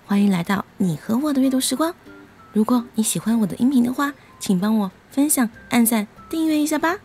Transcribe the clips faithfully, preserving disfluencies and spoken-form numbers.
欢迎来到你和我的阅读时光。如果你喜欢我的音频的话，请帮我分享、按赞、订阅一下吧。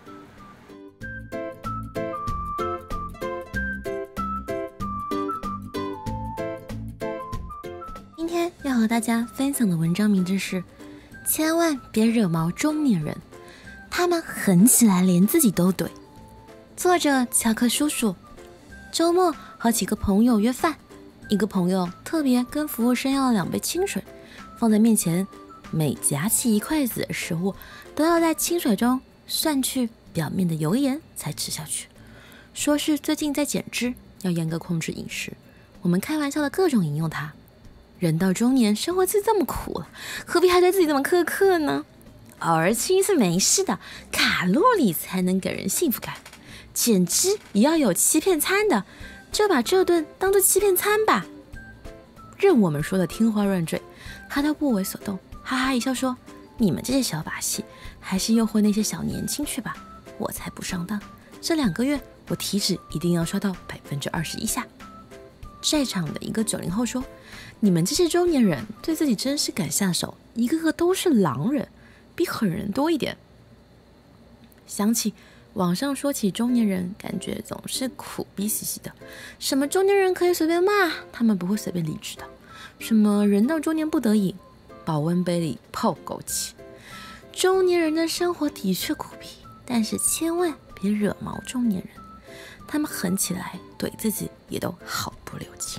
今天要和大家分享的文章名字是千万别惹毛中年人，他们狠起来连自己都怼。作者乔克叔叔。周末和几个朋友约饭，一个朋友特别跟服务生要了两杯清水，放在面前，每夹起一筷子的食物都要在清水中涮去表面的油盐才吃下去，说是最近在减脂，要严格控制饮食。我们开玩笑的各种引诱他。人到中年，生活自这么苦了，何必还对自己这么苛刻呢？偶尔吃一次没事的，卡路里才能给人幸福感。减脂也要有欺骗餐的，就把这顿当作欺骗餐吧。任我们说的天花乱坠，他都不为所动，哈哈一笑说：“你们这些小把戏，还是诱惑那些小年轻去吧，我才不上当。这两个月我体脂一定要刷到百分之二十以下。”在场的一个九零后说：“你们这些中年人对自己真是敢下手，一个个都是狼人，比狠人多一点。”想起网上说起中年人，感觉总是苦逼兮兮的。什么中年人可以随便骂，他们不会随便离职的。什么人到中年不得已，保温杯里泡枸杞。中年人的生活的确苦逼，但是千万别惹毛中年人，他们狠起来怼自己也都毫不留情。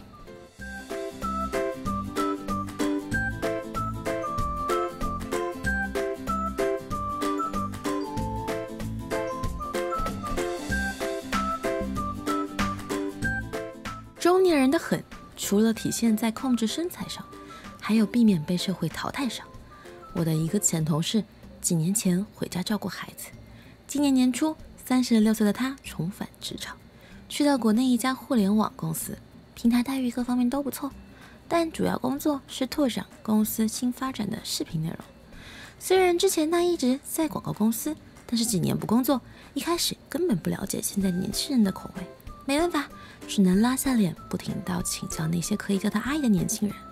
中年人的狠，除了体现在控制身材上，还有避免被社会淘汰上。我的一个前同事几年前回家照顾孩子，今年年初三十六岁的他重返职场，去到国内一家互联网公司，平台待遇各方面都不错，但主要工作是拓展公司新发展的视频内容。虽然之前他一直在广告公司，但是几年不工作，一开始根本不了解现在年轻人的口味，没办法，只能拉下脸不停地请教那些可以叫他阿姨的年轻人。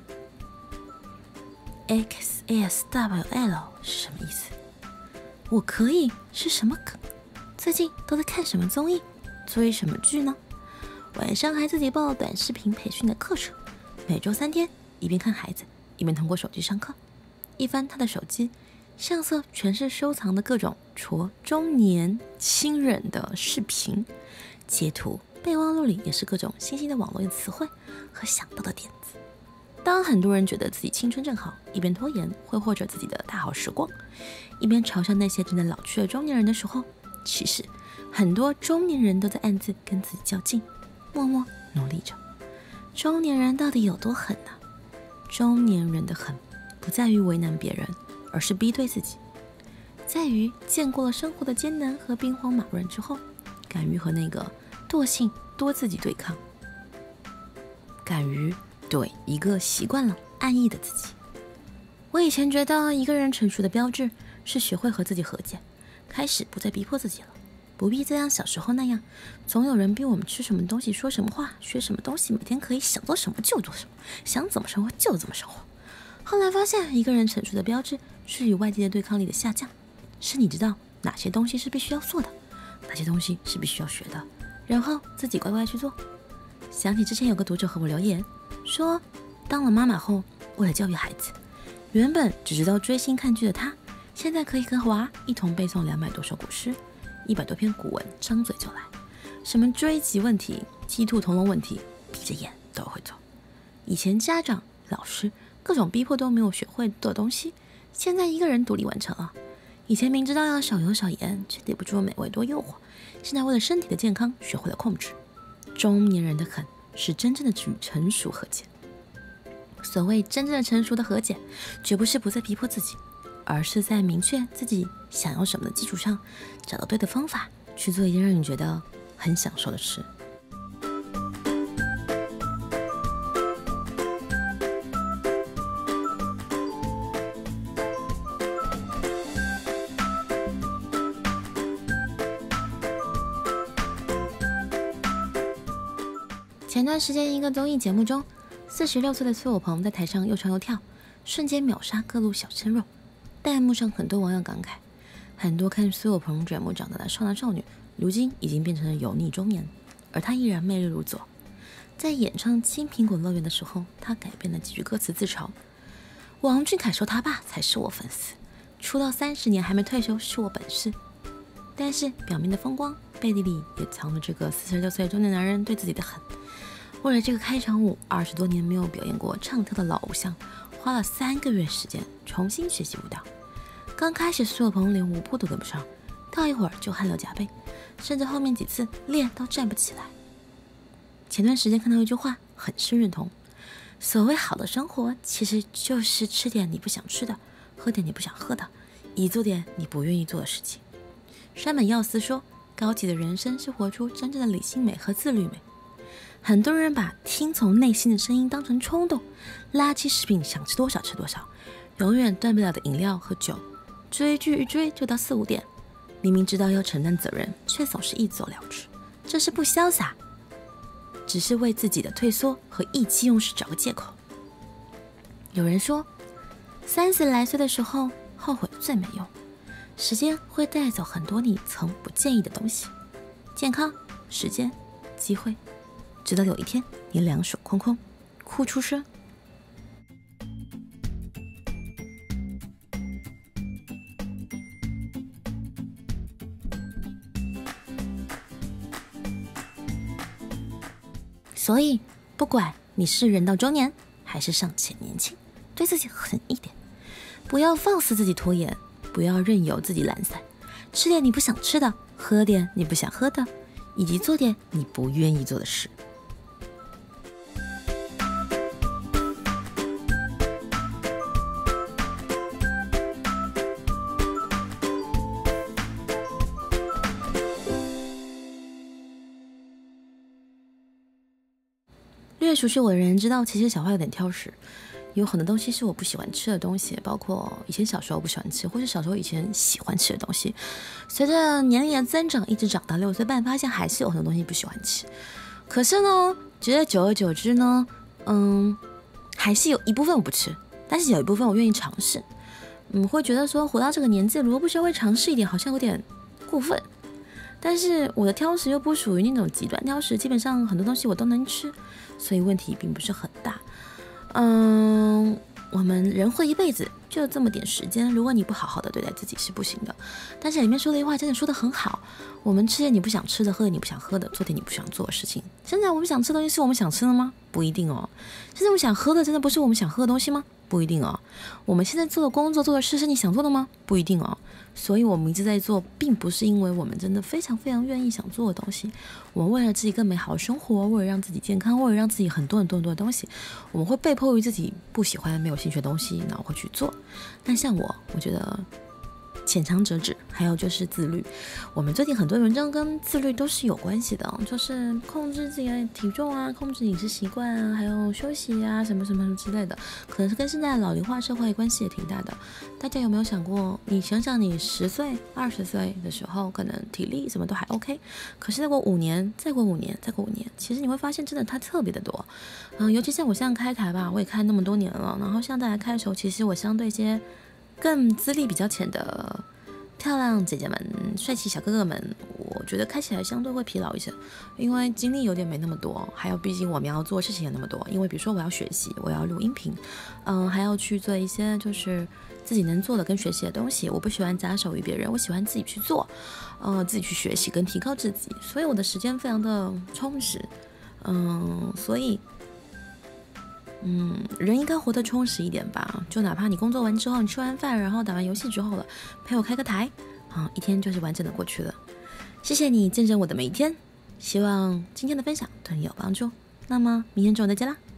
X S W L 是什么意思？我可以是什么梗？最近都在看什么综艺，追什么剧呢？晚上还自己报了短视频培训的课程，每周三天，一边看孩子一边通过手机上课。一翻他的手机，相册全是收藏的各种戳中年轻人的视频截图，备忘录里也是各种新兴的网络词汇和想到的点子。当很多人觉得自己青春正好，一边拖延挥霍着自己的大好时光，一边嘲笑那些正在老去的中年人的时候，其实很多中年人都在暗自跟自己较劲，默默努力着。中年人到底有多狠呢？中年人的狠不在于为难别人，而是逼对自己，在于见过了生活的艰难和兵荒马乱之后，敢于和那个惰性多自己对抗，敢于怼一个习惯了安逸的自己。我以前觉得一个人成熟的标志是学会和自己和解，开始不再逼迫自己了，不必再像小时候那样，总有人逼我们吃什么东西说什么话学什么东西，每天可以想做什么就做什么，想怎么生活就怎么生活。后来发现一个人成熟的标志是与外界的对抗力的下降，是你知道哪些东西是必须要做的，哪些东西是必须要学的，然后自己乖乖去做。想起之前有个读者和我留言说，当了妈妈后，为了教育孩子，原本只知道追星看剧的他，现在可以和娃一同背诵两百多首古诗，一百多篇古文，张嘴就来。什么追极问题、鸡兔同笼问题，闭着眼都会做。以前家长、老师各种逼迫都没有学会的东西，现在一个人独立完成了。以前明知道要少油少盐，却抵不住美味多诱惑，现在为了身体的健康学会了控制。中年人的狠是真正的与成熟和解。所谓真正的成熟的和解，绝不是不再逼迫自己，而是在明确自己想要什么的基础上，找到对的方法去做一件让你觉得很享受的事。前段时间一个综艺节目中， 四十六岁的苏有朋在台上又唱又跳，瞬间秒杀各路小鲜肉。弹幕上很多网友感慨，很多看苏有朋转目长大的少男少女，如今已经变成了油腻中年，而他依然魅力如左。在演唱《青苹果乐园》的时候，他改编了几句歌词自嘲：王俊凯说他爸才是我粉丝，出道三十年还没退休是我本事。但是表面的风光，背地里也藏着这个四十六岁中年男人对自己的狠。为了这个开场舞，二十多年没有表演过唱跳的老偶像，花了三个月时间重新学习舞蹈。刚开始苏有朋连舞步都跟不上，跳一会儿就汗流浃背，甚至后面几次练都站不起来。前段时间看到一句话，很是认同：所谓好的生活，其实就是吃点你不想吃的，喝点你不想喝的，以做点你不愿意做的事情。山本耀司说，高级的人生是活出真正的理性美和自律美。很多人把听从内心的声音当成冲动，垃圾食品想吃多少吃多少，永远断不了的饮料和酒，追剧一追就到四五点，明明知道要承担责任，却总是一走了之，这是不潇洒，只是为自己的退缩和意气用事找个借口。有人说，三十来岁的时候后悔最没用，时间会带走很多你曾不介意的东西，健康、时间、机会，直到有一天你两手空空，哭出声。所以不管你是人到中年还是尚且年轻，对自己狠一点，不要放肆自己拖延，不要任由自己懒散，吃点你不想吃的，喝点你不想喝的，以及做点你不愿意做的事。略熟悉我的人知道，其实小花有点挑食，有很多东西是我不喜欢吃的东西，包括以前小时候不喜欢吃，或是小时候以前喜欢吃的东西。随着年龄的增长，一直长到六岁半，发现还是有很多东西不喜欢吃。可是呢，觉得久而久之呢，嗯，还是有一部分我不吃，但是有一部分我愿意尝试。嗯，会觉得说活到这个年纪，如果不稍微尝试一点，好像有点过分。但是我的挑食又不属于那种极端挑食，基本上很多东西我都能吃，所以问题并不是很大。嗯，我们人活一辈子就这么点时间，如果你不好好的对待自己是不行的。但是里面说的一句话真的说得很好，我们吃点你不想吃的，喝点你不想喝的，做点你不想做的事情。现在我们想吃的东西是我们想吃的吗？不一定哦。现在我们想喝的真的不是我们想喝的东西吗？不一定哦。我们现在做的工作做的事是你想做的吗？不一定哦。所以我们一直在做，并不是因为我们真的非常非常愿意想做的东西，我们为了自己更美好的生活，为了让自己健康，为了让自己很多很多很多的东西，我们会被迫于自己不喜欢没有兴趣的东西，然后会去做。但像我我觉得浅尝辄止，还有就是自律。我们最近很多文章跟自律都是有关系的，就是控制自己的体重啊，控制饮食习惯啊，还有休息啊，什么什么什么之类的，可能是跟现在的老龄化社会关系也挺大的。大家有没有想过，你想想你十岁、二十岁的时候，可能体力什么都还 OK， 可是再过五年，再过五年，再过五年，其实你会发现真的它特别的多。嗯，尤其像我现在开台吧，我也开那么多年了，然后像大家开的时候，其实我相对一些更资历比较浅的漂亮姐姐们、帅气小哥哥们，我觉得开起来相对会疲劳一些，因为精力有点没那么多，还有毕竟我们要做事情也那么多，因为比如说我要学习，我要录音频，嗯，还要去做一些就是自己能做的跟学习的东西，我不喜欢假手于别人，我喜欢自己去做，呃，自己去学习跟提高自己，所以我的时间非常的充实，嗯，所以。嗯，人应该活得充实一点吧，就哪怕你工作完之后，你吃完饭，然后打完游戏之后了，陪我开个台，啊，一天就是完整的过去了。谢谢你见证我的每一天，希望今天的分享对你有帮助。那么明天中午再见啦。